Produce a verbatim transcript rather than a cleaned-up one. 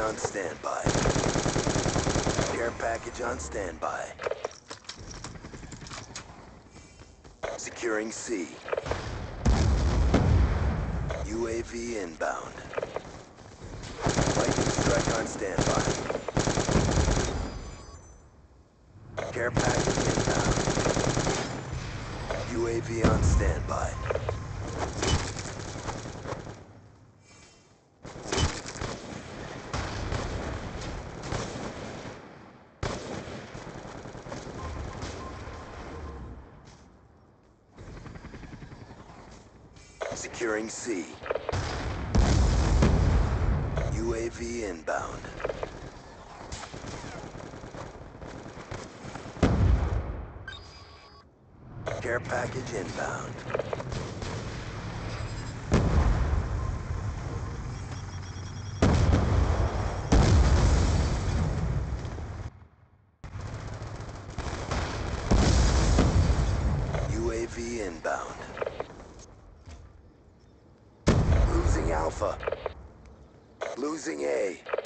on standby. Care package on standby. Securing C. U A V inbound. Lightning strike on standby. Care package inbound. U A V on standby. Securing C. U A V inbound. Care package inbound. U A V inbound. Losing Alpha. Losing A.